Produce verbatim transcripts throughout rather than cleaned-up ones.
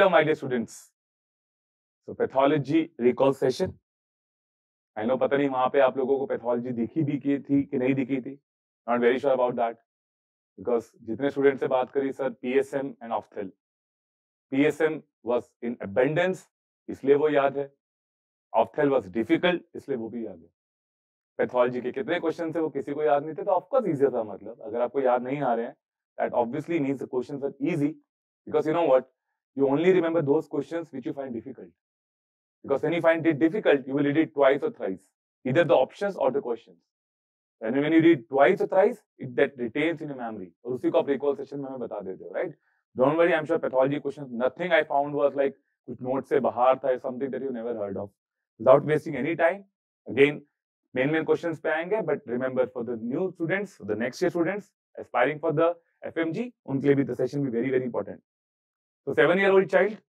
Welcome, my dear students. So pathology recall session. I know पता नहीं वहां पे आप लोगों को पैथोलॉजी दिखी भी की थी कि नहीं दिखी थी. Not very sure about that because जितने स्टूडेंट से बात करी sir P S M and ophthal. P S M was in abundance इसलिए वो याद है. ऑफ्थेल was difficult इसलिए वो भी याद है. पैथोलॉजी के कितने क्वेश्चन थे वो किसी को याद नहीं थे तो ऑफ कोर्स इजी था. मतलब अगर आपको याद नहीं आ रहे हैं that obviously means the questions are easy because you know what, you only remember those questions which you find difficult. Because when you find it difficult, you will read it twice or thrice, either the options or the questions. And when you read twice or thrice, it that retains in your memory. और उसी को आप recall session में हमें बता देते हो, right? Don't worry, I'm sure pathology questions, nothing I found was like कुछ note से बाहर था, something that you never heard of. Without wasting any time, again, main main questions पे आएंगे, but remember for the new students, for the next year students aspiring for the F M G, उनके लिए भी the session be very very important. So seven year old child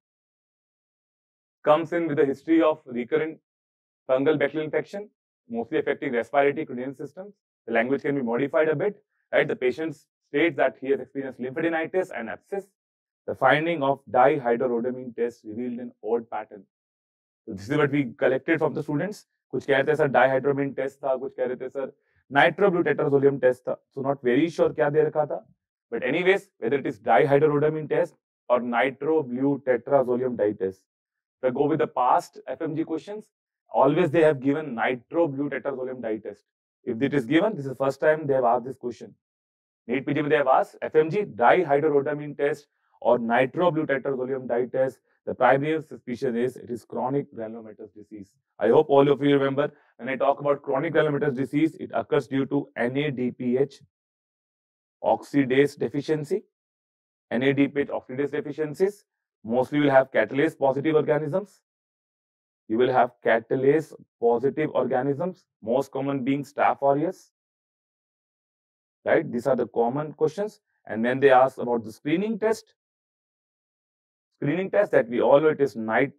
comes in with a history of recurrent fungal bacterial infection, mostly affecting respiratory credential systems. The language can be modified a bit, right? The patient states that he has experienced lymphadenitis and abscess. The finding of dihydrorhodamine test revealed an odd pattern. So this is what we collected from the students. कुछ कह रहे थे sir dihydrorhodamine test था, कुछ कह रहे थे sir nitroglutazolam test था. So not very sure क्या दे रखा था. But anyways, whether it is dihydrorhodamine test or nitroglutazolam test. If I go with the past F M G questions, always they have given nitroglutazolam test. If it is given, this is the first time they have asked this question. NEET P G they have asked F M G dihydrorhodamine test or nitroglutazolam test. The primary suspicion is it is chronic granulomatous disease. I hope all of you remember when I talk about chronic granulomatous disease, it occurs due to N A D P H oxidase deficiency. N A D P H oxidase deficiencies. Mostly you will have catalase positive organisms. You will have catalase positive organisms, most common being Staph aureus. Right? These are the common questions. And then they ask about the screening test. Screening test that we all know it is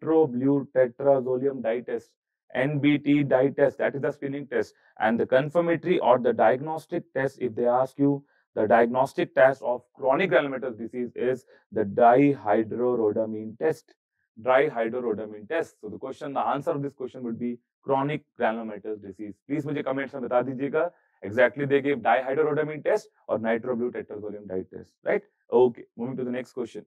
nitroglutazolam test, N B T test. That is the screening test. And the confirmatory or the diagnostic test, if they ask you, the diagnostic test of chronic granulomatous disease is the dihydrorhodamine test. Dihydrorhodamine test. So the question, the answer of this question would be chronic granulomatous disease. Please मुझे comments में बता दीजिएगा exactly they gave dihydrorhodamine test or nitroglutazolam test, right? Okay, moving to the next question.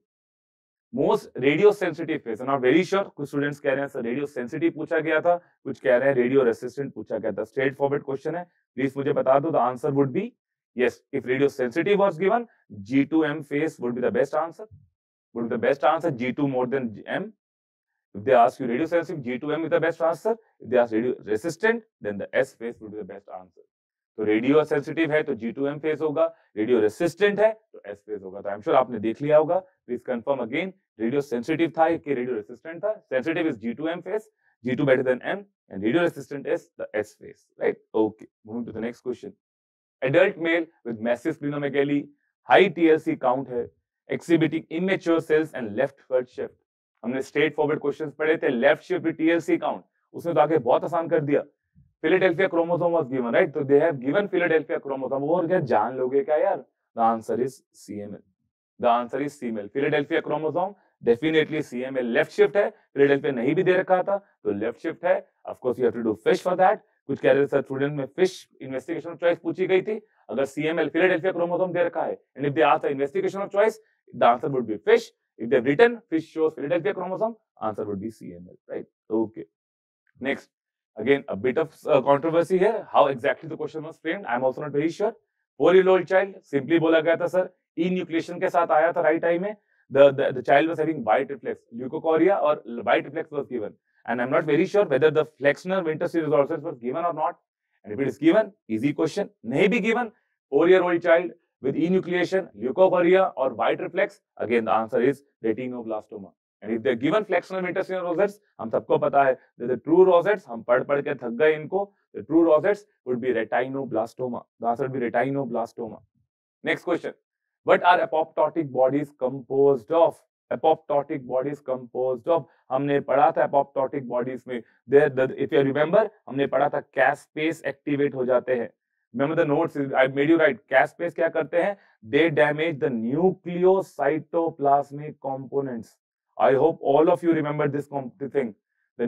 Most radio sensitive phase. I'm not very sure. कुछ students कह रहे हैं sir radio sensitive पूछा गया था, कुछ कह रहे हैं radio resistant पूछा गया था. Straight forward question है. Please मुझे बता दो. The answer would be yes. If radio sensitive was given, G two M phase would be the best answer. Would be the best answer. G two more than M. If they ask you radio sensitive, G two M is the best answer. If they ask radio resistant, then the S phase would be the best answer. तो radio sensitive है तो G two M phase होगा, radio resistant है तो S phase होगा. तो आई am sure आपने देख लिया होगा. Please confirm again, radio sensitive था कि रेडियो रेसिस्टेंट था. Sensitive is G two M phase, G two better than M, and radio resistant is the S phase, right? Okay, moving to the next question. Adult male with massive splenomegaly, high T L C count है, exhibiting immature cells and left foot shift. हमने straightforward questions पढ़े थे. Left shift with T L C count, उसने तो आगे बहुत आसान कर दिया. Philadelphia chromosome was given, right? So they have given Philadelphia chromosome. और क्या जान लोगे क्या यार? The answer is C M L. The answer is C M L. Philadelphia chromosome definitely C M L. Left shift है. Philadelphia नहीं भी दे रखा था तो left shift है. Of course you have to do fish for that. कुछ कह रहे थे स्टूडेंट में fish investigation of choice पूछी गई थी. अगर C M L Philadelphia chromosome दे रखा है and if they ask the investigation of choice, the answer would be fish. If they've written fish shows Philadelphia chromosome, answer would be C M L, right? Okay. Next. Again, a bit of uh, controversy here. How exactly the question was framed, I'm also not very sure. Four-year-old child, simply बोला गया था sir, enucleation के साथ आया था right time में. The, the the child was having bite reflex, leukocoria or bite reflex was given, and I'm not very sure whether the flexner winter series also was given or not. And if it is given, easy question. नहीं भी given, four-year-old child with enucleation, leukocoria or bite reflex, again the answer is retinoblastoma. And if they're given flexural interstitial rosettes, हम सबको पता है that the true rosettes, हम पढ़ पढ़ के थक गए इनको, the true rosettes would be retinoblastoma. The answer would be retinoblastoma. Next question. What are apoptotic bodies composed of? Apoptotic bodies composed of. हमने पढ़ा था apoptotic bodies में. There, the, if you remember, हमने पढ़ा था caspase activate हो जाते हैं. Remember the notes, I made you write. Caspase क्या करते हैं? They damage the nucleocytoplasmic components I hope all of you remember this thing. The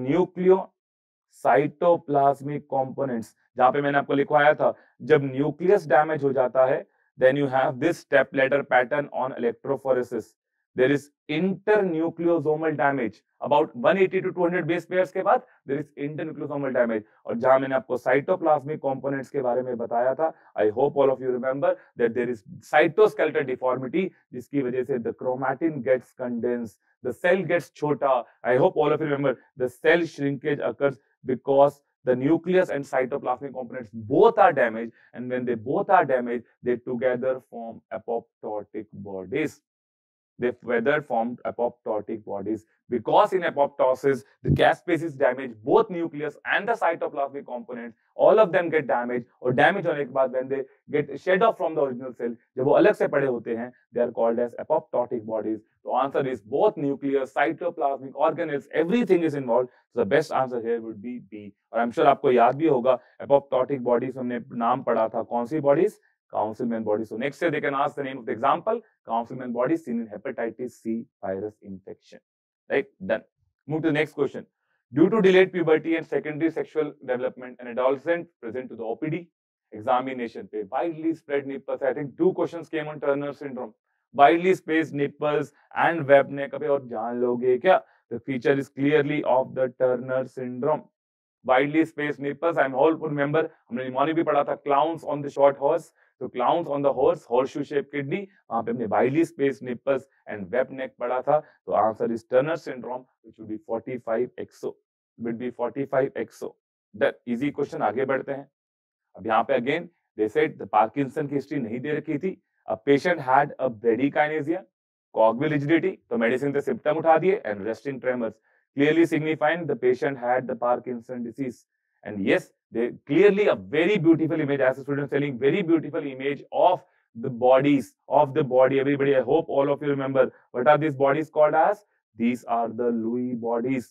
nucleocytoplasmic components, जहां पे मैंने आपको लिखवाया था, जब न्यूक्लियस डैमेज हो जाता है, then you have this step ladder pattern on electrophoresis. There is internucleosomal damage. About one eighty to two hundred base pairs के बाद there is internucleosomal damage. और जहां मैंने आपको cytoplasmic components के बारे में बताया था, I hope all of you remember that there is cytoskeletal deformity, जिसकी वजह से the chromatin gets condensed, the cell gets छोटा. I hope all of you remember the cell shrinkage occurs because the nucleus and cytoplasmic components both are damaged, and when they both are damaged, they together form apoptotic bodies. They further formed apoptotic bodies because in apoptosis, the gas space is damaged, both nucleus and the cytoplasmic components, all of them get damaged, और damage होने के बाद when they get shed off from the original cell, जब वो अलग से पड़े होते हैं, they are called as apoptotic bodies. The answer is both nucleus, cytoplasmic organelles, everything is involved. So the best answer here would be B. और I'm sure आपको याद भी होगा apoptotic bodies हमने नाम पढ़ा था, कौन सी bodies? Councilman bodies. So next year they can ask the name of the example. Councilman bodies seen in hepatitis C virus infection. Right? Done. Move to the next question. Due to delayed puberty and secondary sexual development, an adolescent present to the O P D examination पे widely spread nipples. I think two questions came on Turner syndrome. Widely spaced nipples and web neck. अबे और जान लोगे क्या? The feature is clearly of the Turner syndrome. Widely spaced nipples. I'm all remember हमने mnemonic भी पढ़ा था. Clowns on the short horse. So clowns on the horse, horseshoe shaped kidney. वहाँ पे हमने widely spaced nipples and web neck पढ़ा था. So answer is Turner syndrome, which will be forty-five X O. Will be forty-five X O. That easy question. आगे बढ़ते हैं. अब यहाँ पे again they said the Parkinson की history नहीं दे रखी थी. A patient had a bradykinesia, cogwheel rigidity. तो medicine से symptom उठा दिए and resting tremors, clearly signifying the patient had the Parkinson disease. And yes, they clearly a very beautiful image, as a student telling, very beautiful image of the bodies of the body. Everybody, I hope all of you remember what are these bodies called as? These are the Lewy bodies.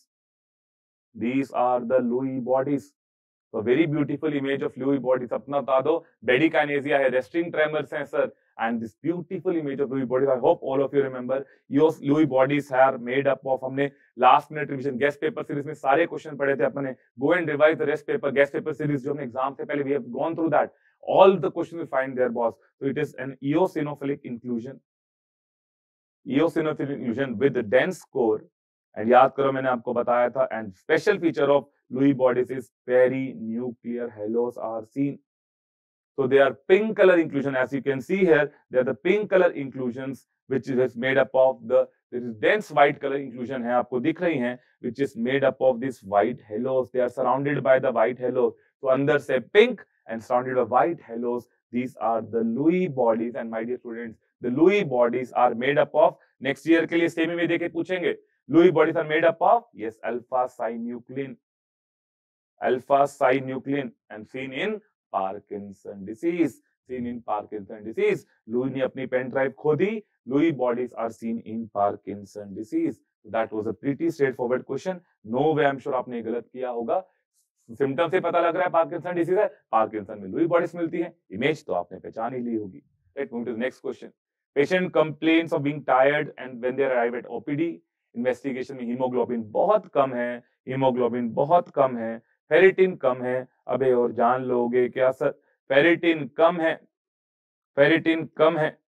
These are the Lewy bodies. So very beautiful image of Lewy bodies. अपना बता दो, bradykinesia है, resting tremors हैं sir, and this beautiful image of Lewy bodies. I hope all of you remember. Your Lewy bodies are made up of, हमने last minute revision guest paper series में सारे question पढ़े थे अपने. Go and revise the rest paper guest paper series जो हमने exam से पहले, we have gone through that. All the questions we find there, boss. So it is an eosinophilic inclusion. Eosinophilic inclusion with a dense core. And याद करो मैंने आपको बताया था, and special feature of Lewy bodies is perinuclear halos are seen. So they are pink color inclusion, as you can see here. They are the pink color inclusions which is made up of the, there is dense white color inclusion है, आपको दिख रही हैं, which is made up of this white halos. They are surrounded by the white halos. So अंदर से pink and surrounded by white halos. These are the Lewy bodies, and my dear students, the Lewy bodies are made up of, next year के लिए semi में देके पूछेंगे, Lewy bodies are made up of, yes, alpha synuclein, alpha synuclein, and seen in Parkinson disease, seen in Parkinson disease. Lewy ने अपनी pen drive खो दी. Lewy bodies are seen in Parkinson disease. That was a pretty straightforward question. No way, I'm sure आपने गलत किया होगा. Symptom से पता लग रहा है पार्किंसन डिसीज है, पार्किंसन में लुई बॉडीज मिलती है, इमेज तो आपने पहचान ही ली होगी. Let's move to the next question. Patient complains of being tired and when they arrive at OPD. Investigation में हीमोग्लोबिन बहुत कम है, हीमोग्लोबिन बहुत कम है, फेरिटिन कम है. अबे और जान लोगे क्या सर? फेरिटिन कम है, फेरिटिन कम है,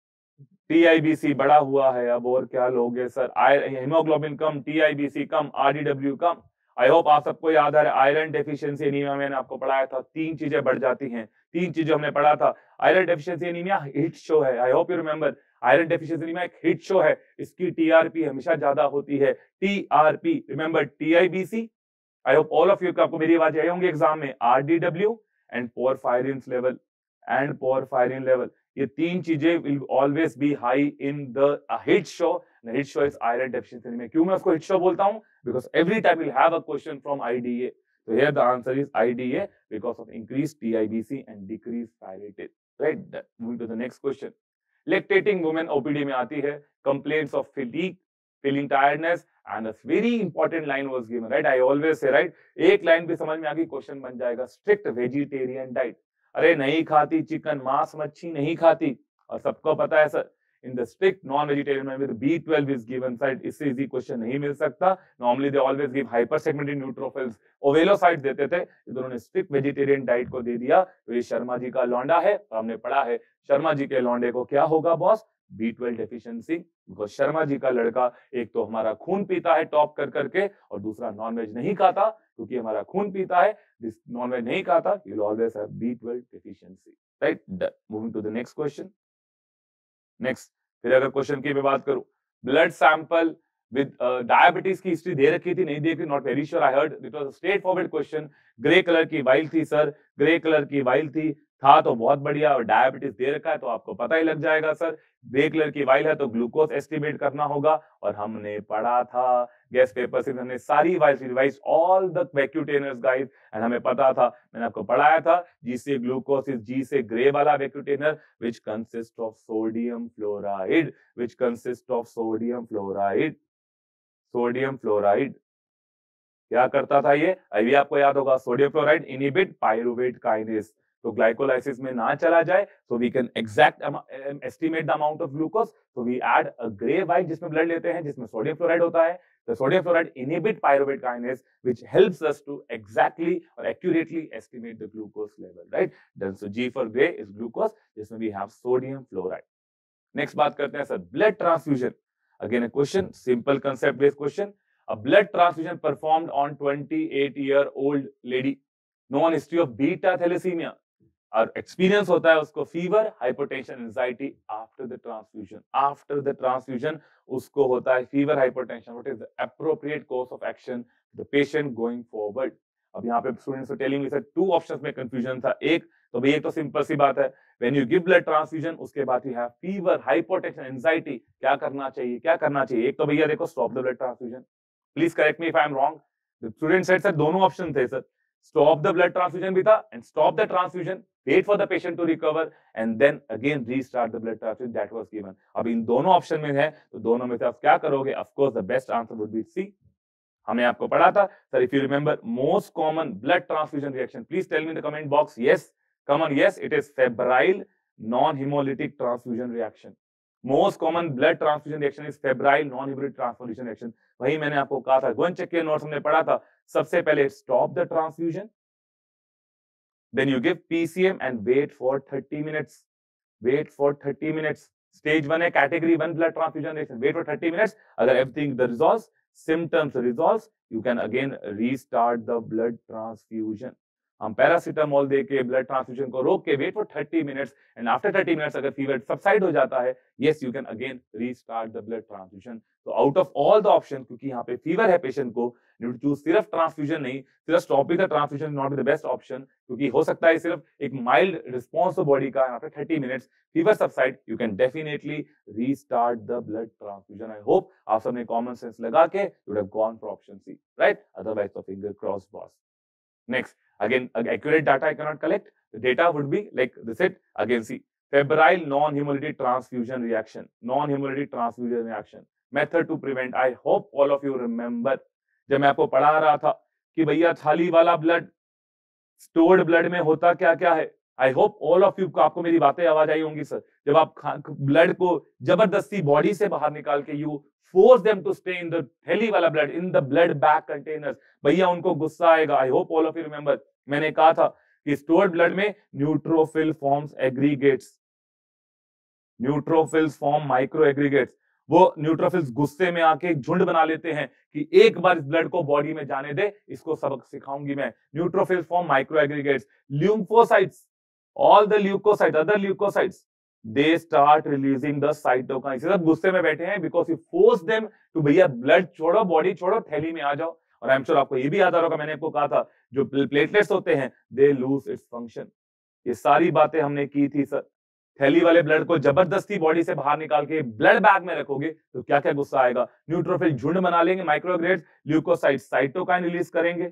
टीआईबीसी बढ़ा हुआ है. अब और क्या लोगे सर? हीमोग्लोबिन कम, टीआईबीसी कम, आरडीडब्ल्यू कम. आई होप आप सबको याद आ रहा है. आयरन डेफिशिएंसी एनीमिया मैंने आपको पढ़ाया था, तीन चीजें बढ़ जाती हैं. तीन चीजें हमने पढ़ा था. Iron deficiency anaemia hit show है. I hope you remember. Iron deficiency anaemia एक हिट शो है. इसकी टीआरपी हमेशा ज्यादा होती है. TRP remember, TIBC. I hope all of you को आपको मेरी आवाज आई होंगी एग्जाम में. RDW and porphyrin level and porphyrin level, ये तीन चीजें will always be high in the hit show. Hit show is iron deficiency anaemia. क्यों मैं उसको हिट शो बोलता हूं? Because every time we'll have a question from I D A. So here the answer is I D A because of increased T I B C and decreased ferritin. Right? That, moving to the next question. Lactating women O P D में आती है. Complaints of fatigue, feeling tiredness, and a very important line was given. Right? I always say, right? एक line भी समझ में आ गई, question बन जाएगा. Strict vegetarian diet. अरे नहीं खाती चिकन, मांस, मच्छी नहीं खाती. और सबको पता है sir, in the strict non vegetarian में B twelve is given side, इससे इजी क्वेश्चन नहीं मिल सकता। Normally they always give hyper segmented neutrophils, ovalocytes देते थे, इधर ने स्ट्रिक्ट वेजिटेरियन डाइट को दे दिया। तो ये शर्मा जी का लौंडा है, तो हमने पढ़ा है शर्मा जी के लौंडे को क्या होगा boss, B twelve deficiency. Because Sharma ji का लड़का एक तो हमारा खून पीता है टॉप कर करके, और दूसरा नॉनवेज नहीं खाता, क्योंकि हमारा खून पीता है, दिस नॉनवेज नहीं खाता, he will always have B twelve deficiency, right. Moving to the next question. Next, फिर अगर क्वेश्चन की मैं बात करूं, ब्लड सैंपल विद डायबिटीज की हिस्ट्री दे रखी थी, नहीं देखी, not very sure, I heard it was a straightforward question. Grey colour की वाइल थी सर, ग्रे कलर की वाइल थी, था तो बहुत बढ़िया, और डायबिटीज दे रखा है तो आपको पता ही लग जाएगा सर। ग्रे कलर की वाइल है तो ग्लूकोज एस्टिमेट करना होगा, और हमने पढ़ा था गेस्ट पेपर से, हमने सारी vials revise all the vacutainers guys, and हमें पता था, मैंने आपको पढ़ाया था, जी से ग्लूकोज इज जी से ग्रे वाला vacutainer which consist of sodium fluoride, which consist of sodium fluoride, sodium fluoride क्या करता था ये, अभी आपको याद होगा, sodium fluoride inhibit pyruvate kinase, तो ग्लाइकोलाइसिस में ना चला जाए, so we can exact estimate the amount of glucose, so we add a gray white जिसमें ब्लड लेते हैं, जिसमें सोडियम फ्लोराइड होता है, the sodium fluoride inhibit pyruvate kinase, which helps us to exactly or accurately estimate the glucose level, right? Then so G for gray is glucose, जिसमें we have sodium fluoride. Next बात करते हैं sir, blood transfusion. Again a question, simple concept based question. A blood transfusion performed on twenty-eight year old lady, known history of beta thalassemia. और experience होता है उसको fever, hypertension, anxiety after the transfusion, after the transfusion उसको होता है fever, hypertension. What is the appropriate course of action the patient going forward. अब यहाँ पे students are telling me sir two options में कंफ्यूजन था, एक तो भाई एक तो सिंपल सी बात है, when you give blood transfusion उसके बाद you have fever, hypertension, anxiety, क्या करना चाहिए, क्या करना चाहिए, एक तो भैया देखो stop the blood transfusion, please correct me if I am wrong. The student said sir दोनों ऑप्शन थे sir, stop the blood transfusion भी था and stop the transfusion, wait for the patient to recover and then again restart the blood transfusion, that was given. अब इन दोनों option में है तो दोनों में से आप क्या करोगे, of course the best answer would be C. हमने आपको पढ़ा था sir, if you remember most common blood transfusion reaction, please tell me in the comment box, yes, come on, yes, it is febrile non-hemolytic transfusion reaction. Most common blood transfusion reaction is febrile non-hemolytic transfusion reaction. वही मैंने आपको कहा था, गोन check के notes हमने पढ़ा था, सबसे पहले stop the transfusion, then you give PCM and wait for thirty minutes, wait for thirty minutes. Stage one है category one blood transfusion reaction, wait for thirty minutes, अगर everything the resolves, symptoms resolves, you can again restart the blood transfusion. हम paracetamol देके blood transfusion को रोक के wait for thirty minutes and after thirty minutes अगर fever subside हो जाता है, yes you can again restart the blood transfusion. तो out of all the option, क्योंकि यहाँ पे फीवर है पेशेंट को, यू चूज सिर्फ ट्रांसफ्यूजन नहीं, सिर्फ stopping the transfusion not the best option, क्योंकि हो सकता है सिर्फ एक माइल्ड रिस्पॉन्स बॉडी का, after thirty minutes fever subside, you can definitely restart the blood transfusion. I hope आप सबने कॉमन सेंस लगा के you would have gone for option C, right? Otherwise तो finger cross boss. Next, again, accurate data I cannot collect. The data would be like this. It again, see, febrile non-hemolytic transfusion reaction, non-hemolytic transfusion reaction. Method to prevent. I hope all of you remember. जब मैं आपको पढ़ा रहा था कि भैया थाली वाला ब्लड, स्टोर्ड ब्लड में होता क्या क्या है। I hope all of you को आपको मेरी बातें आवाज आई होंगी सर। जब आप ब्लड को जबरदस्ती बॉडी से बाहर निकाल के you force them to stay in the थैली वाला blood, in the blood bag containers, भैया उनको गुस्सा आएगा। I hope all of you remember, मैंने कहा था कि stored blood में neutrophil forms aggregates, neutrophils form micro aggregates। वो न्यूट्रोफिल्स गुस्से में आके झुंड बना लेते हैं कि एक बार इस ब्लड को बॉडी में जाने दे, इसको सबक सिखाऊंगी मैं। Neutrophils form micro aggregates, lymphocytes, all the leukocytes, other leukocytes, they start releasing the cytokines। सब गुस्से में बैठे हैं because you force them to भैया ब्लड छोड़ो, बॉडी छोड़ो, थैली में आ जाओ। और आई एम श्योर आपको ये भी याद आ रहा होगा, मैंने आपको कहा था जो प्लेटलेट्स होते हैं they lose its function। ये सारी बातें हमने की थी सर। थैली वाले ब्लड को जबरदस्ती बॉडी से बाहर निकाल के ब्लड बैग में रखोगे तो क्या क्या गुस्सा आएगा, न्यूट्रोफिल झुंड बना लेंगे, माइक्रोग्रेड्स, ल्यूकोसाइट्स साइटोकाइन रिलीज करेंगे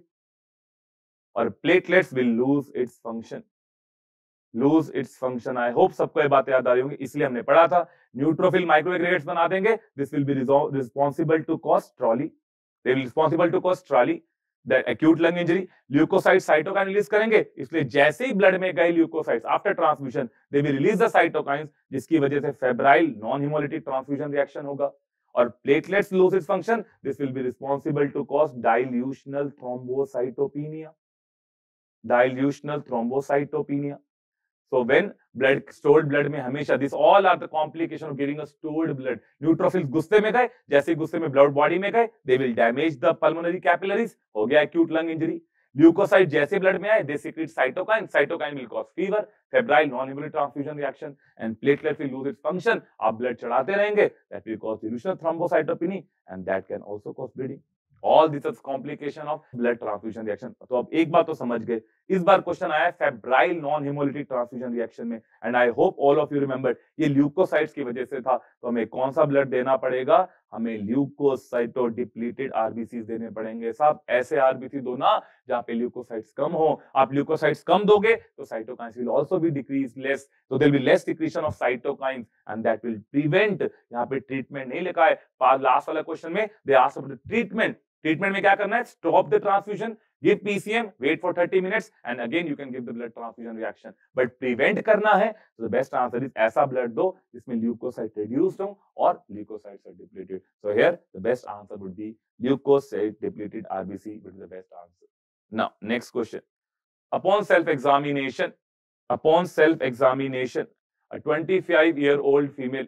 और platelets will lose its function, lose its function. I hope सबको ये बातें याद आ रही होंगी, इसलिए हमने पढ़ा था न्यूट्रोफिल माइक्रोएग्रीगेट्स बना देंगे, this will be responsible to cause TRALI, they will responsible to cause TRALI. That acute lung injury, leukocyte cytokine release करेंगे, इसलिए जैसे ही ब्लड में गए leukocytes after transfusion they will release the cytokines, जिसकी वजह से febrile non haemolytic transfusion reaction होगा और platelets lose its function, this will be responsible to cause dilutional thrombocytopenia, dilutional thrombocytopenia. So when blood, stored blood में हमेशा this all are the complication of giving a stored blood. Neutrophils गुस्से में गए, जैसे ही गुस्से में blood body में गए, they will damage the pulmonary capillaries, हो गया acute lung injury. Leukocyte जैसे blood में आए, they secrete cytokine, cytokine will cause fever, febrile non-hemolytic transfusion reaction, and platelet will lose its function. आप blood चढ़ाते रहेंगे, that will cause dilution of thrombocytopenia, and that can also cause bleeding. All this is complication of blood transfusion reaction. तो अब एक बात तो समझ गए, इस बार क्वेश्चन आया febrile non haemolytic transfusion reaction में, and I hope all of you remember ये ल्यूकोसाइट्स की वजह से था. तो हमें कौन सा ब्लड देना पड़ेगा, हमें ल्यूकोसाइटो डिप्लीटेड आरबीसी देने पड़ेंगे. साहब ऐसे आरबीसी दो ना जहां पे ल्यूकोसाइट्स कम हो. आप ल्यूकोसाइट्स कम दोगे तो cytokines will also be decrease less, तो there will be less secretion of cytokines and that will prevent. यहाँ पे ट्रीटमेंट नहीं लिखा है, लास्ट वाला क्वेश्चन में they asked about treatment. Treatment में क्या करना है, stop the transfusion, give P C M, wait for thirty minutes, and again you can give the blood transfusion reaction. But prevent करना है, so the best answer is ऐसा blood दो जिसमें leukocyte reduced हो और leukocytes are depleted. So here the best answer would be leukocyte depleted R B C would be the best answer. Now next question. Upon self-examination, upon self-examination, a twenty-five year old female,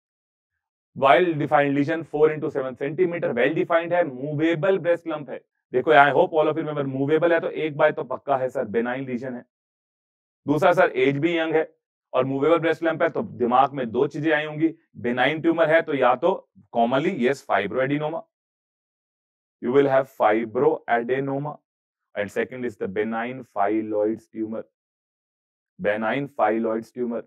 well defined lesion four into seven centimeter, well defined है, movable breast lump है. देखो I hope all of you remember, movable है तो एक बार तो पक्का है sir benign lesion है. दूसरा सर एज भी यंग है और मूवेबल ब्रेस्ट लैंप है, तो दिमाग में दो चीजें आई होंगी. बेनाइन ट्यूमर है तो या तो commonly yes fibroadenoma, you will have fibroadenoma, and second is the benign phyllodes tumour, benign phyllodes tumour.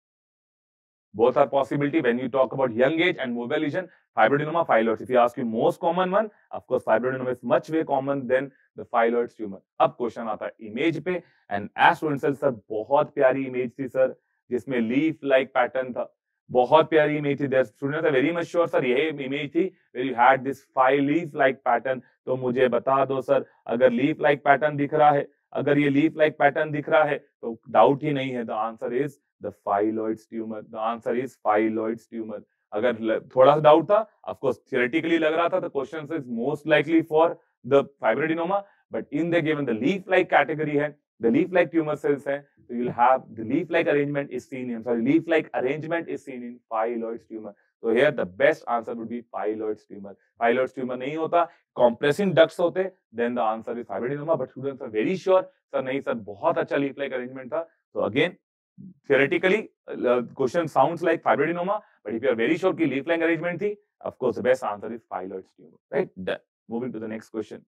Both are possibility when you talk about young age and movable lesion. Fibroadenoma, phylloids. If you ask you most common one, of course fibroadenoma is much way common than the phylloids tumor. अब question आता है image पे, and as student sir बहुत प्यारी image थी sir जिसमें leaf like pattern था, बहुत प्यारी इमेज थी. Students are very much sure sir यही इमेज थी where you had this five leaf like pattern. तो मुझे बता दो सर, अगर लीफ लाइक पैटर्न दिख रहा है, अगर ये लीफ लाइक पैटर्न दिख रहा है तो डाउट ही नहीं है, the answer is the phylloids tumor. The answer is phylloids tumor. अगर थोड़ा सा डाउट था, of course theoretically लग रहा था, the question is most likely for the fibroadenoma, but in the given the leaf-like category है, the leaf-like tumor cells है, so you'll have the leaf-like arrangement is seen in, sorry, leaf-like arrangement is seen in phylloids tumor. So here the best answer would be phylloids tumor. Phylloids tumor नहीं होता, compressing ducts होते, then the answer is fibroadenoma. But students are very sure, sir नहीं sir बहुत अच्छा leaf-like arrangement था. So again theoretically uh, question sounds like fibroadenoma, but if you are very sure कि leaf line arrangement थी, of course the best answer is phylloids tumor. Right? Done. Moving to the next question.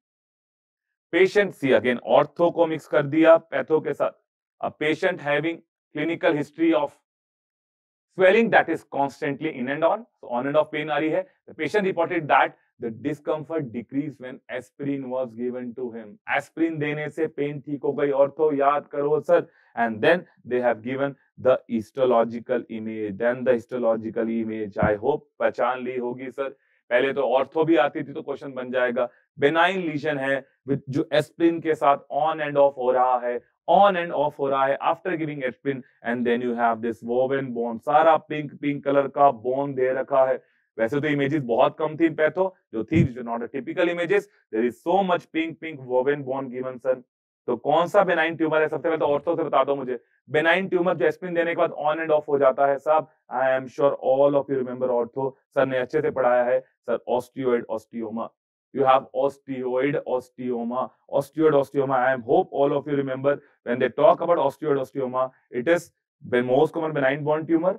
Patient C, again ortho को mix कर दिया patho के साथ. A patient having clinical history of swelling that is constantly in and on, so on and off pain आ रही है. The patient reported that the discomfort decreased when aspirin was given to him. Aspirin देने से pain ठीक हो गई. ortho याद करो sir. And then they have given the histological image. Then the histological image. I hope पहचान ली होगी sir. पहले तो ऑर्थो भी आती थी तो क्वेश्चन बन जाएगा. बेनाइन लीजन है विद जो एस्प्रिन के साथ ऑन एंड ऑफ हो रहा है, ऑन एंड ऑफ हो रहा है after giving aspirin, and then you have this woven bone, सारा पिंक पिंक कलर का बोन दे रखा है. वैसे तो इमेजेस बहुत कम थी पैथो, जो थी जो not a typical images, there is so much pink pink woven bone given sir. तो कौन सा बेनाइन ट्यूमर है, सबसे पहले तो ऑर्थो से बता दो मुझे. बेनाइन ट्यूमर जो एस्प्रिन देने के बाद ऑन एंड ऑफ हो जाता है साहब, I am sure all of you remember ortho, sir ने अच्छे से पढ़ाया है sir. Osteoid osteoma, you have osteoid osteoma, osteoid osteoma. I am hope all of you remember when they talk about osteoid osteoma, it is the most common benign bone tumor.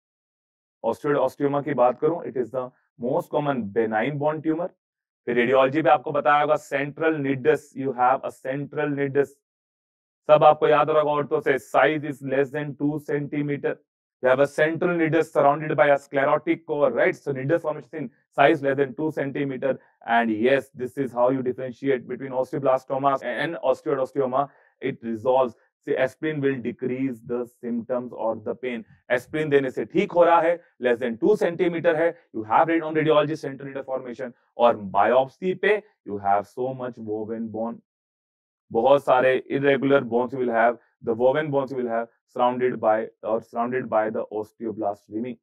Osteoid osteoma की बात करूं, it is the most common benign bone tumor. फिर radiology पे आपको बताया होगा central nidus, you have a central nidus. सब आपको याद होगा ऑर्थो से, size is less than two centimeter. You have a central nidus surrounded by a sclerotic core, right? So nidus formation size less than two centimeter. And yes, this is how you differentiate between osteoblastomas and osteoid osteoma. It resolves. से aspirin will decrease the symptoms और the pain. Aspirin देने से ठीक हो रहा है, less than two centimetre है, you have read on radiology central nidus formation, और बायोप्सी पे you have so much woven bone, बहुत सारे irregular bones you will have, the woven bones you will have surrounded by or surrounded by the osteoblast rimming,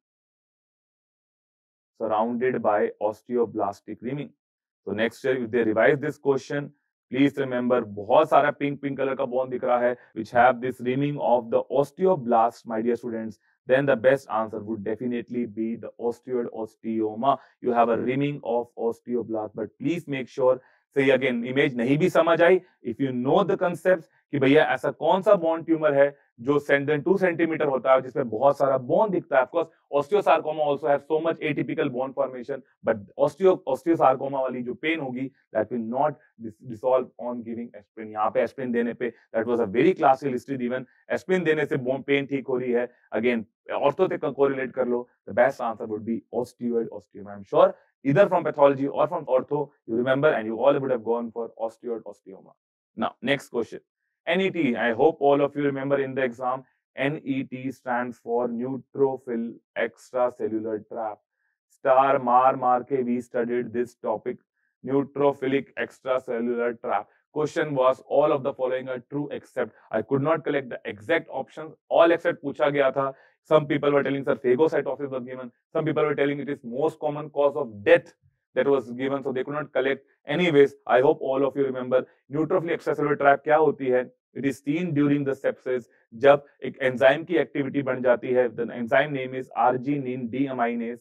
surrounded by osteoblastic rimming. So next year if they revise this question, please remember बहुत सारा pink pink color का bone दिख रहा है which have this rimming of the osteoblast, my dear students, then the best answer would definitely be the osteoid osteoma. You have a rimming of osteoblast, but please make sure, सही again image नहीं भी समझ आई, if you know the concept कि भैया ऐसा कौन सा बोन ट्यूमर है जो सेंटन टू सेंटीमीटर होता है जिसमें बहुत सारा बोन दिखता है, of course osteosarcoma also have so much atypical bone formation, but osteo osteosarcoma वाली जो पेन होगी that will not dissolve on giving aspirin. यहाँ पे एस्प्रिन देने पे that was a very classical history given, aspirin देने से बोन पेन ठीक हो रही है, अगेन ऑर्थो से कोरिलेट कर लो, the best answer would be osteoid osteoma. I'm sure either from pathology or from ortho, you remember and you all would have gone for osteoid osteoma. Now, next question. N E T, I hope all of you remember in the exam, N E T stands for neutrophil extracellular trap. Star mar mar ke we studied this topic, neutrophilic extracellular trap. Question was all of the following are true except, I could not collect the exact options, all except पूछा गया था. Some people were telling sir phagocytosis was given, some people were telling it is most common cause of death that was given, so they could not collect. Anyways, I hope all of you remember neutrophilic extracellular trap क्या होती है. It is seen during the sepsis, जब एक enzyme की activity बढ़ जाती है. The enzyme name is arginine deaminase.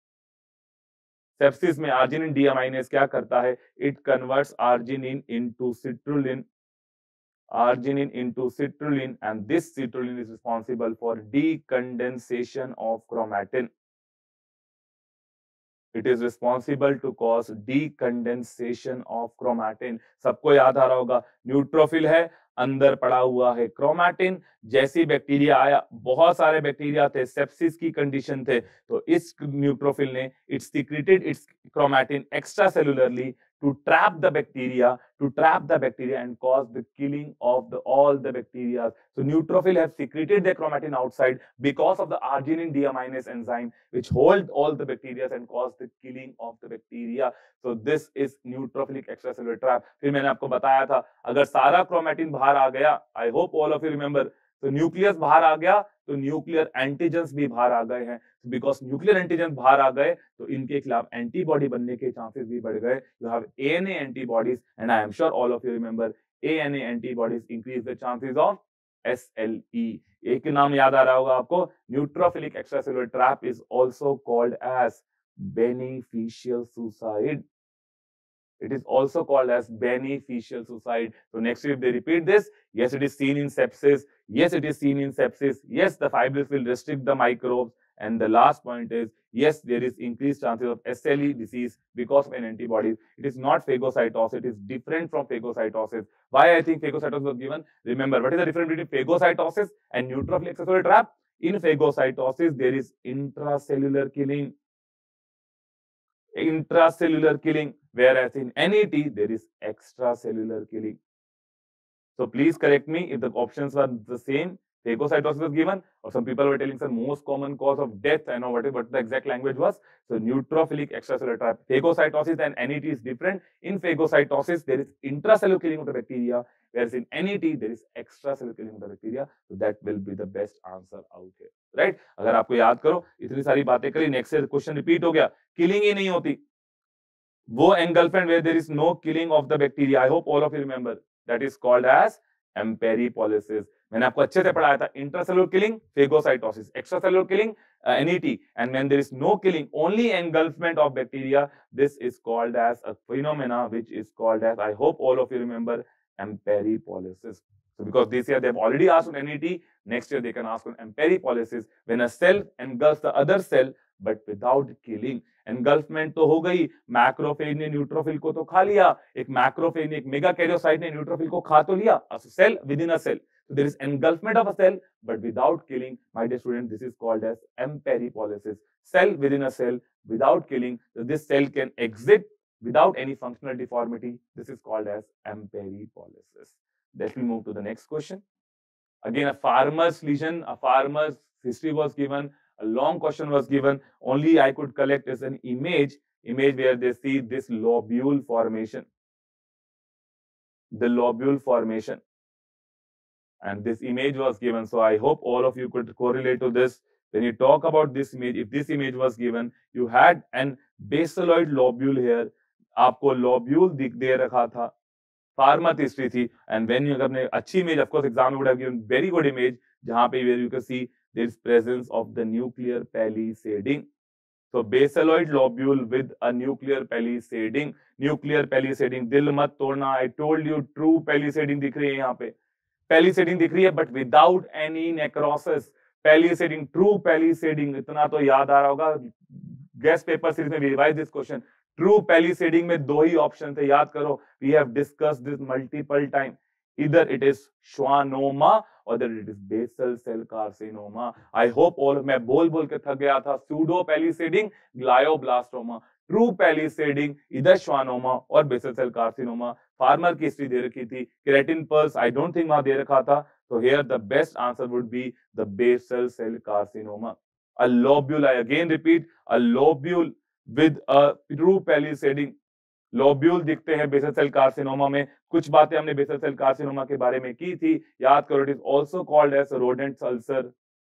Sepsis में arginine deaminase क्या करता है? It converts arginine into citrulline, arginine into citrulline, and this citrulline is responsible for decondensation of chromatin. It is responsible to cause decondensation of chromatin. सबको याद आ रहा होगा, neutrophil है, अंदर पड़ा हुआ है क्रोमैटिन, जैसी बैक्टीरिया आया, बहुत सारे बैक्टीरिया थे, सेप्सिस की कंडीशन थे, तो इस न्यूट्रोफिल ने it secreted its chromatin extracellularly to trap the bacteria, to trap the bacteria and cause the killing of the all the bacteria. So neutrophil have secreted their chromatin outside because of the arginine deaminase enzyme which hold all the bacteria and cause the killing of the bacteria. So this is neutrophilic extracellular trap. फिर मैंने आपको बताया था अगर सारा chromatin बाहर आ गया, I hope all of you remember, तो न्यूक्लियस बाहर आ गया तो न्यूक्लियर एंटीजेंस भी बाहर आ गए हैं, बिकॉज न्यूक्लियर एंटीजेंस बाहर आ गए तो इनके खिलाफ एंटीबॉडी बनने के चांसेस भी बढ़ गए. You have ANA antibodies and I am sure all of you remember ANA antibodies increase the chances of SLE. एक नाम याद आ रहा होगा आपको, neutrophilic extracellular trap is also called as beneficial suicide. It is also called as beneficial suicide. So next if they repeat this, yes, it is seen in sepsis. Yes, it is seen in sepsis. Yes, the fibrils will restrict the microbes. And the last point is, yes, there is increased chances of S L E disease because of an antibody. It is not phagocytosis. It is different from phagocytosis. Why I think phagocytosis was given? Remember, what is the difference between phagocytosis and neutrophil extracellular trap? In phagocytosis, there is intracellular killing. Intracellular killing, whereas in N E T there is extracellular killing. So please correct me if the options were the same. Phagocytosis was given, or some people were telling the most common cause of death. I know what, what the exact language was. So neutrophilic extracellular trap. Phagocytosis and N E T is different. In phagocytosis there is intracellular killing of the bacteria, whereas in N E T there is extracellular killing of the bacteria. So that will be the best answer out here. Right right? अगर आपको याद करो इतनी सारी बातें करी, next year question repeat हो गया, किलिंग ही नहीं होती, वो engulfment where there is no killing of the bacteria. I hope all of you remember that is called as emperipolesis. मैंने आपको अच्छे से पढ़ाया था, intracellular killing phagocytosis, extracellular killing NET, and when there is no killing only engulfment of bacteria, this is called as a phenomena which is called as, I hope all of you remember, emperipolesis. So because this year they have already asked on N E T, next year they can ask on emperipolysis, when a cell engulfs the other cell but without killing. Engulfment तो हो गई, macrophage ने neutrophil को तो खा लिया, एक macrophage ने, एक मेगाकैरियोसाइट ने न्यूट्रोफिल को खा तो लिया, a cell within a cell. So there is engulfment of a cell but without killing. My dear student, this is called as emperipolysis. Cell within a cell without killing. So this cell can exit without any functional deformity. This is called as emperipolysis. Let me move to the next question. Again, a farmer's lesion, a farmer's history was given, a long question was given. Only I could collect is an image, image where they see this lobule formation, the lobule formation. And this image was given. So I hope all of you could correlate to this. When you talk about this image, if this image was given, you had an basaloid lobule here. आपको lobule दिख दे रखा था. Farmer history थी. And when you अगर अच्छी image, of course, exam would have given very good image, जहाँ पे where you can see there is presence of the nuclear palisading. So basaloid lobule with a nuclear palisading. Nuclear palisading. दिल मत तोड़ना. I told you true palisading दिख रही है यहाँ पे. Palisading दिख रही है but without any necrosis. Palisading, true palisading, इतना तो याद आ रहा होगा. Guest paper series में revise this question. True palisading में दो ही option थे, याद करो. We have discussed this multiple time. Either it is schwannoma or whether it is basal cell carcinoma. I hope all मैं बोल बोल के थक गया था. Pseudo palisading, glioblastoma. True palisading, either schwannoma or basal cell carcinoma. Farmer की history दे रखी थी. Keratin pulse, I don't think वहां दे रखा था. So here the best answer would be the basal cell carcinoma. A lobule, I again repeat, a lobule with a true palisading. Lobule दिखते हैं basal cell carcinoma में. कुछ बातें हमने basal cell carcinoma के बारे में की थी, याद करो. It is also called as rodent ulcer.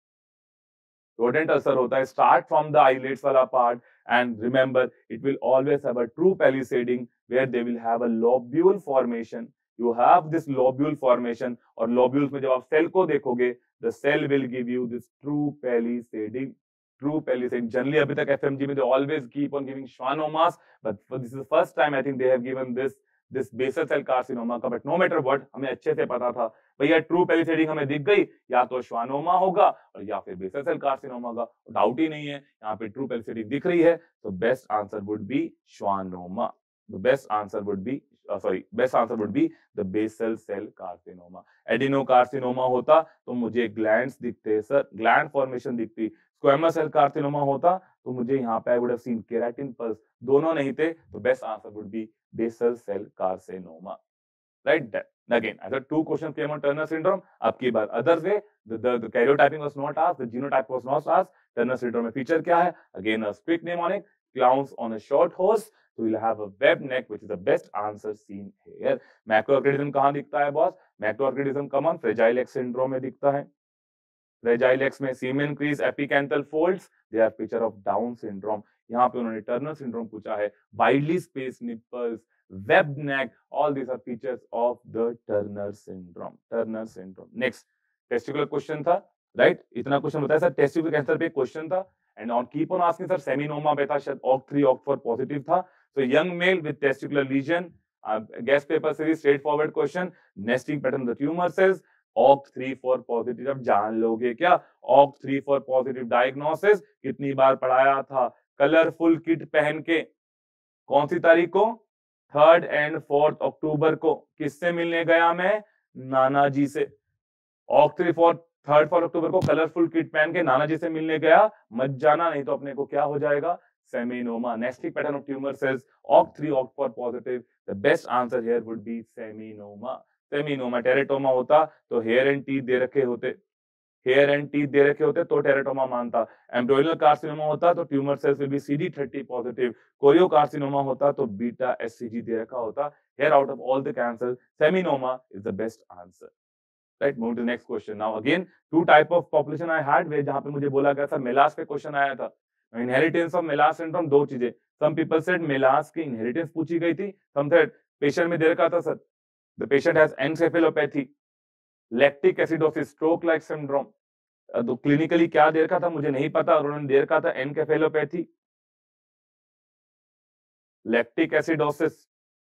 Rodent ulcer होता है. Start from the eyelids वाला part and remember it will always have a true palisading where they will have a lobule formation. You have this lobule formation और lobules में जब आप cell को देखोगे, the cell will give you this true palisading. True palisading. Generally अभी तक F M G में they always keep on giving schwannomas, but for this is the first time I think they have given this this basal cell carcinoma का. But no matter what, हमें अच्छे से पता था भैया ट्रू palisading हमें दिख गई, या तो schwannoma होगा और या फिर basal cell carcinoma होगा. डाउट ही नहीं है, यहाँ पे ट्रू palisading दिख रही है. So best answer would be schwannoma. The best answer would be uh, sorry best answer would be the basal cell carcinoma. Adenocarcinoma होता तो मुझे glands दिखते सर, gland formation दिखती. Squamous cell carcinoma होता तो मुझे यहाँ पे I would have seen keratin pulse. दोनों नहीं थे तो best answer would be basal cell carcinoma. Right there. Again, I said two questions came on Turner syndrome. अब की बार other way, the, the, the karyotyping was not asked, the genotype was not asked. Turner syndrome में feature क्या है? Again, a quick mnemonic, clowns on a short horse. So we'll have a web neck, which is the best answer seen here. Macroorchidism कहाँ दिखता है boss? Macroorchidism common Fragile X syndrome में दिखता है. Fragile X में semen crease, epicanthal folds, they are feature of Down syndrome. यहाँ पे उन्होंने Turner syndrome पूछा है. Widely spaced nipples, webbed neck, all these are features of the Turner syndrome. Turner syndrome. Next, testicular question था, right? इतना question होता है sir, testicular cancer पे question था, and on keep on asking sir, seminoma पे था, शायद O C three, O C four positive था. So young male with testicular lesion, uh, guest paper series, straightforward question, nesting pattern of the tumor cells. O C three four positive. अब जान लोगे क्या? O C three four positive diagnosis कितनी बार पढ़ाया था? Colourful kit पहन के कौन सी तारीख को? थर्ड एंड फोर्थ अक्टूबर को. किससे मिलने गया मैं? नाना जी से. O C three four third fourth October को कलरफुल किट पहन के नाना जी से मिलने गया. मत जाना, नहीं तो अपने को क्या हो जाएगा? Seminoma. Nesting pattern of tumor cells. O C three O C four positive. The best answer here would be seminoma. Seminoma. Teratoma होता तो हेयर एंड टीथ दे रखे होते, हेयर एंड टीथ दे रखे होते तो टेरेटोमा मानता. एम्ब्रोइनल कार्सिनोमा होता तो tumour cells will be C D thirty positive. Choriocarcinoma होता तो बीटा S C G दे रखा होता. Here out of all the cancers, seminoma is the best answer. Right, move to the next question. Now again, two type of population I had where जहाँ पे मुझे बोला गया था मेलास पे क्वेश्चन आया था. Inheritance of Melas syndrome, दो चीजें. Some people said Melas की inheritance पूछी गई थी. Some said patient में दे रखा था sir. The patient has encephalopathy, lactic acidosis, stroke-like syndrome. तो क्लिनिकली क्या दे रखा था मुझे नहीं पता, और उन्होंने दे रखा था encephalopathy, lactic acidosis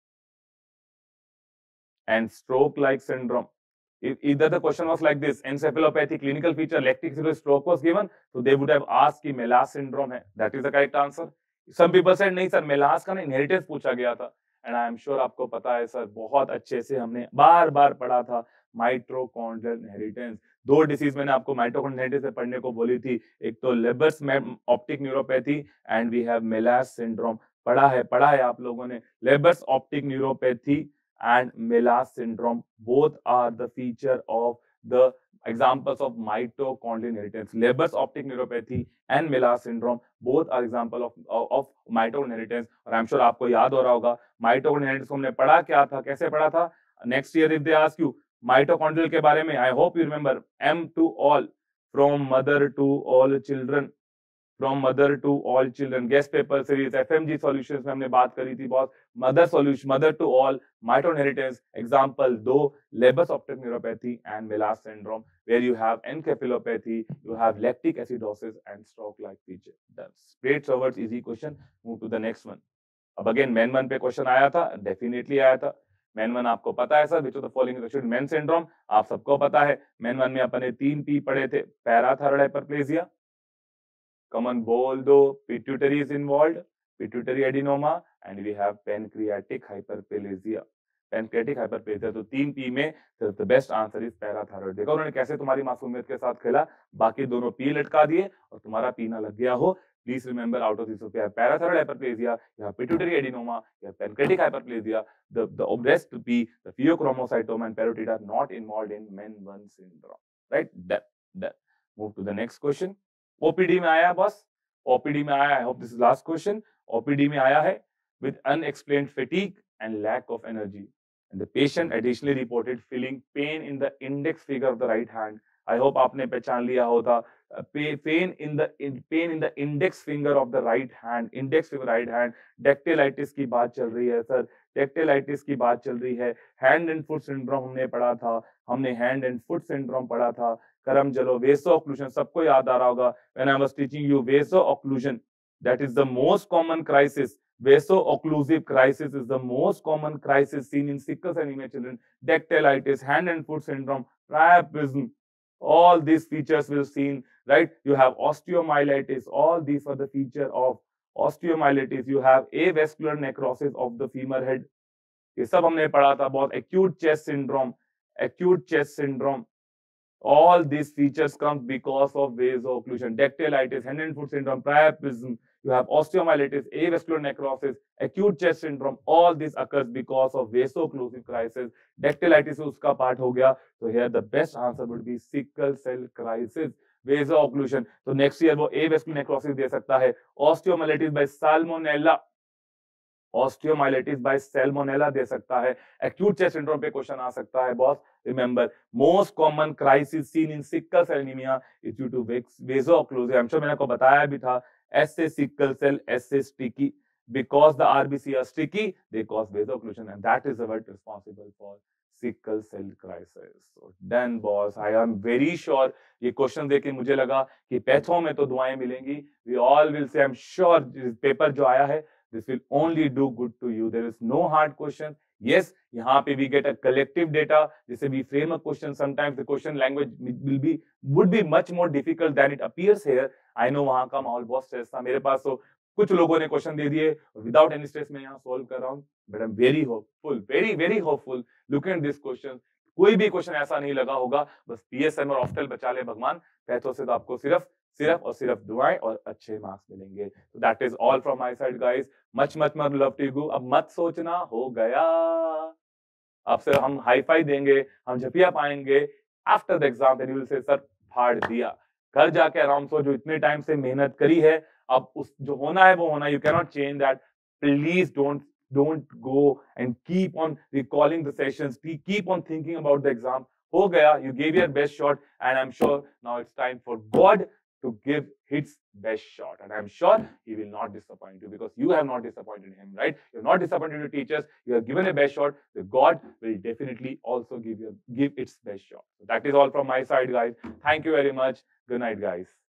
and stroke-like syndrome. Either the question was like this: encephalopathy, clinical feature, lactic acidosis, stroke was given, so they would have asked कि Melas syndrome है. That is the correct answer. Some people said नहीं sir, Melas का ना inheritance पूछा गया था. And I am sure आपको पता है सर, बहुत अच्छे से हमने बार बार पढ़ा था माइटोकॉन्ड्रियल इनहेरिटेंस. दो डिसीज मैंने आपको माइटोकॉन्ड्रियल इनहेरिटेंस से पढ़ने को बोली थी, एक तो Leber's optic neuropathy and we have MELAS syndrome. पढ़ा है पढ़ा है आप लोगों ने. Leber's optic neuropathy and Melas syndrome both are the feature of the examples of mitochondrial inheritance. Leber's optic neuropathy and Miller syndrome both are example of of, of mitochondrial inheritance. और I'm sure आपको याद हो रहा होगा mitochondrial inheritance को हमने पढ़ा क्या था, कैसे पढ़ा था. Next year if they ask you mitochondrial के बारे में, I hope you remember M to all, from mother to all children. From mother to all children, guest paper series, FMG solutions में हमने बात करी थी बहुत. Mother solution, mother to all, mitochondrial inheritance, example दो, Leber's optic neuropathy and MELAS syndrome, where you have encephalopathy, you have lactic acidosis and stroke like feature. The straightforward easy question. Move to the next one. अब again MEN one पे question आया था, definitely आया था. Main one आपको पता है sir, which of the following is MEN syndrome, आप सबको पता है. मेन वन में अपन ने तीन पी पढ़े थे. Parathyroid hyperplasia, common bold though, pituitary is involved, pituitary adenoma, and we have pancreatic hyperplasia. Pancreatic hyperplasia, तो तीन पी में the best answer is parathyroid. देखो उन्होंने कैसे तुम्हारी मासूमियत के साथ खेला, बाकी दोनों पी लटका दिए और तुम्हारा पी ना लग गया हो. Please remember, out of this, you have parathyroid hyperplasia, you have pituitary adenoma, you have pancreatic hyperplasia. The the rest P, the pheochromocytoma and parotid are not involved in men one syndrome. Right? That that. Move to the next question. OPD में आया बस, OPD में आया. I hope this is last question. OPD में आया है with unexplained fatigue and lack of energy, and the patient additionally reported feeling pain in the index finger of the right hand. I hope आपने पहचान लिया होता, pain in the pain in the index finger of the right hand, index finger right hand. Dactylitis की बात चल रही है sir, डेक्टिलाइटिस की बात चल रही है. हैंड एंड फुट सिंड्रोम हमने पढ़ा था, हमने हैंड एंड फुट सिंड्रोम पढ़ा था. करम जलो, वेसो ऑक्लूजन सबको याद आ रहा होगा. When I was teaching you vaso occlusion, that is the most common crisis. Vaso occlusive crisis is the most common crisis seen in sickle cell anaemia children. Dactylitis, hand and foot syndrome, priapism, all these features will seen, right? You have osteomyelitis, all these are the feature of osteomyelitis. You have avascular necrosis of the femur head, ये सब हमने पढ़ा था बहुत. acute chest syndrome, acute chest syndrome, all these features come because of vaso-occlusion. Dactylitis, hand and foot syndrome, priapism, you have osteomyelitis, avascular necrosis, acute chest syndrome, all this occurs because of vaso-occlusive crisis. Dactylitis उसका part हो गया, so here the best answer would be sickle cell crisis, vaso-occlusion. So next year वो avascular necrosis दे सकता है. Osteomyelitis by salmonella, osteomyelitis by salmonella दे सकता है. Acute chest syndrome पे क्वेश्चन आ सकता है boss. Remember, most common crisis seen in sickle cell anaemia is due to vaso occlusive. I am sure मैंने आपको बताया भी था. As a sickle cell, as a sticky, because the R B C are sticky, they cause vaso-occlusion, and that is what responsible for sickle cell crisis. So then boss, I am very sure ये question देख के मुझे लगा कि patho में तो दुआएं मिलेंगी. We all will say, I'm sure paper जो आया है, this will only do good to you. There is no hard question. Yes, यहाँ पे we get a collective data. जैसे we frame a question, sometimes the question language will be would be much more difficult than it appears here. I know वहाँ का माहौल बहुत stress था. मेरे पास तो कुछ लोगों ने क्वेश्चन दे दिए, विदाउट एनी स्ट्रेस में यहाँ सोल्व कर रहा हूँ. But I am very hopeful, very very hopeful. Look at this question. कोई भी क्वेश्चन ऐसा नहीं लगा होगा, बस पीएसएम और ऑफ्टल बचा ले भगवान. पैथो से तो आपको सिर्फ सिर्फ और सिर्फ दुआएं और अच्छे मार्क्स मिलेंगे. तो that is all from my side guys. Much much much love to you. अब मत सोचना हो गया, अब से हम हाई फाई देंगे, हम झपिया पाएंगे. After the exam then you will say sir फाड़ दिया. घर जाके आराम से जो इतने टाइम से मेहनत करी है, अब उस जो होना है वो होना. You can not change that. Please don't don't go and keep on recalling the sessions, keep on thinking about the exam. Ho gaya, you gave your best shot, and I'm sure now it's time for God to give his best shot, and I'm sure he will not disappoint you, because you have not disappointed him, right? You're not disappointed your teachers. You have given a best shot. The God will definitely also give you give its best shot. So that is all from my side, guys. Thank you very much. Good night, guys.